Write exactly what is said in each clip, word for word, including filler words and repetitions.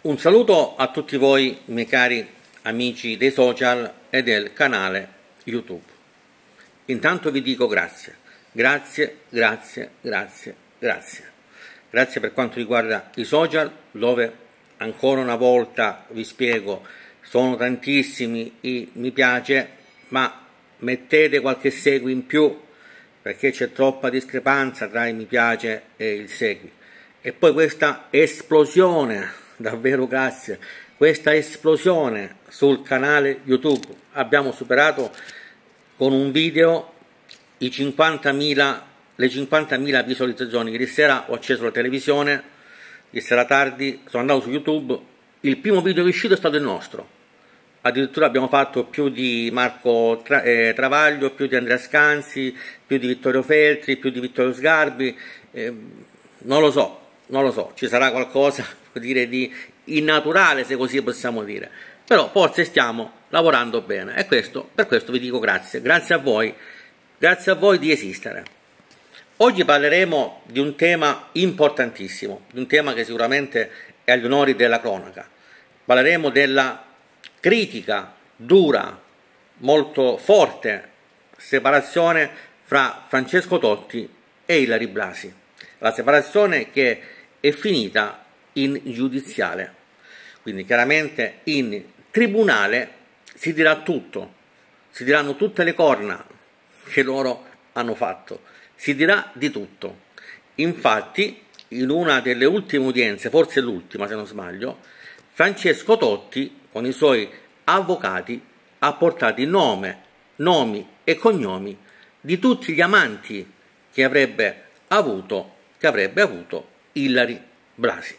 Un saluto a tutti voi, miei cari amici dei social e del canale YouTube. Intanto vi dico grazie, grazie, grazie, grazie, grazie. Grazie per quanto riguarda i social, dove ancora una volta vi spiego, sono tantissimi i mi piace, ma mettete qualche segui in più, perché c'è troppa discrepanza tra il mi piace e il segui. E poi questa esplosione, davvero grazie, questa esplosione sul canale YouTube, abbiamo superato con un video i cinquantamila, le cinquantamila visualizzazioni. Ieri sera ho acceso la televisione, ieri sera tardi sono andato su YouTube, il primo video che è uscito è stato il nostro, addirittura abbiamo fatto più di Marco Tra, eh, Travaglio, più di Andrea Scanzi, più di Vittorio Feltri, più di Vittorio Sgarbi, eh, non lo so, non lo so, ci sarà qualcosa dire di innaturale, se così possiamo dire, però forse stiamo lavorando bene e questo, per questo vi dico grazie, grazie a voi, grazie a voi di esistere. Oggi parleremo di un tema importantissimo, di un tema che sicuramente è agli onori della cronaca. Parleremo della critica dura, molto forte separazione fra Francesco Totti e Ilary Blasi, la separazione che è finita in giudiziale, quindi chiaramente in tribunale si dirà tutto, si diranno tutte le corna che loro hanno fatto, si dirà di tutto. Infatti in una delle ultime udienze, forse l'ultima se non sbaglio, Francesco Totti con i suoi avvocati ha portato il nome, nomi e cognomi di tutti gli amanti che avrebbe avuto, che avrebbe avuto Ilary Blasi.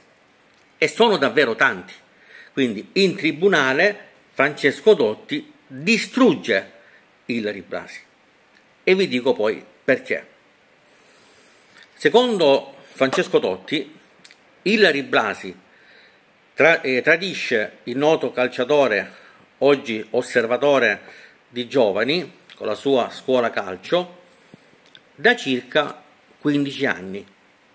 E sono davvero tanti, quindi in tribunale Francesco Totti distrugge Ilary Blasi e vi dico poi perché. Secondo Francesco Totti, Ilary Blasi tra, eh, tradisce il noto calciatore, oggi osservatore di giovani, con la sua scuola calcio, da circa quindici anni,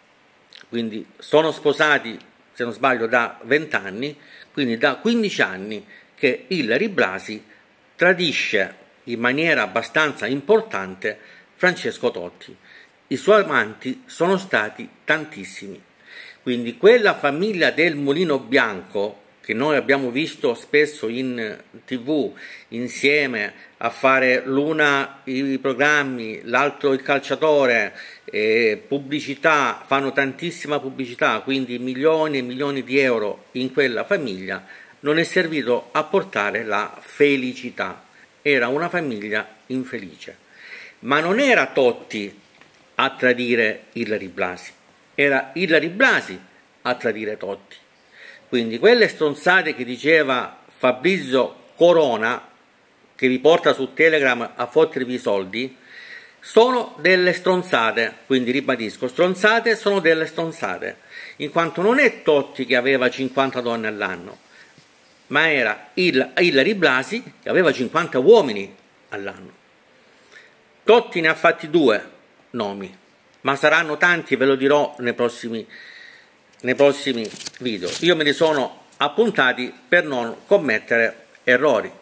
quindi sono sposati, se non sbaglio, da venti anni, quindi da quindici anni che Ilary Blasi tradisce in maniera abbastanza importante Francesco Totti. I suoi amanti sono stati tantissimi, quindi quella famiglia del Mulino Bianco che noi abbiamo visto spesso in tv insieme a fare l'una i programmi, l'altro il calciatore, eh, pubblicità, fanno tantissima pubblicità, quindi milioni e milioni di euro in quella famiglia, non è servito a portare la felicità, era una famiglia infelice. Ma non era Totti a tradire Ilary Blasi, era Ilary Blasi a tradire Totti. Quindi quelle stronzate che diceva Fabrizio Corona, che vi porta su Telegram a fottervi i soldi, sono delle stronzate, quindi ribadisco, stronzate sono delle stronzate, in quanto non è Totti che aveva cinquanta donne all'anno, ma era il, Ilary Blasi che aveva cinquanta uomini all'anno. Totti ne ha fatti due nomi, ma saranno tanti, ve lo dirò nei prossimi, nei prossimi video. Io me li sono appuntati per non commettere errori.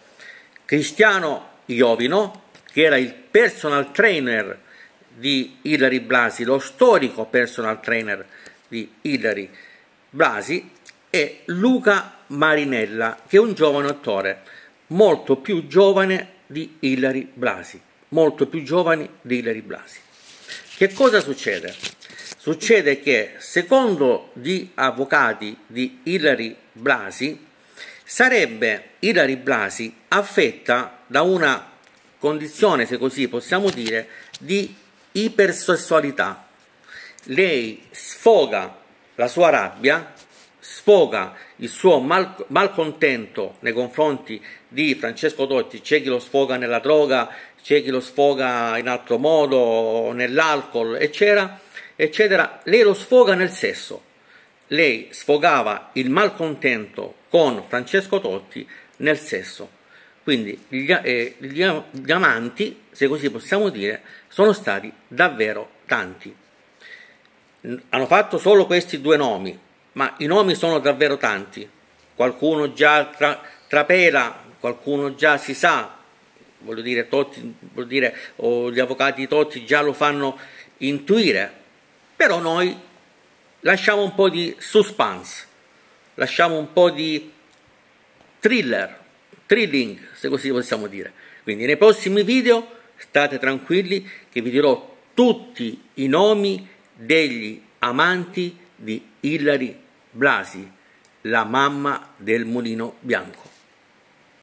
Cristiano Iovino, che era il personal trainer di Ilary Blasi, lo storico personal trainer di Ilary Blasi, e Luca Marinella, che è un giovane attore, molto più giovane di Ilary Blasi, molto più giovane di Ilary Blasi. Che cosa succede? Succede che, secondo gli avvocati di Ilary Blasi, sarebbe Ilary Blasi affetta da una condizione, se così possiamo dire, di ipersessualità. Lei sfoga la sua rabbia, sfoga il suo mal, malcontento nei confronti di Francesco Totti. C'è chi lo sfoga nella droga, c'è chi lo sfoga in altro modo, nell'alcol, eccetera, eccetera. Lei lo sfoga nel sesso. Lei sfogava il malcontento con Francesco Totti nel sesso. Quindi gli, eh, gli, gli amanti, se così possiamo dire, sono stati davvero tanti. Hanno fatto solo questi due nomi, ma i nomi sono davvero tanti, qualcuno già tra, trapela, qualcuno già si sa, voglio dire, Totti, voglio dire, o gli avvocati di Totti già lo fanno intuire, però noi lasciamo un po' di suspense, lasciamo un po' di thriller, thrilling, se così possiamo dire. Quindi nei prossimi video state tranquilli che vi dirò tutti i nomi degli amanti di Ilary Blasi, la mamma del Mulino Bianco.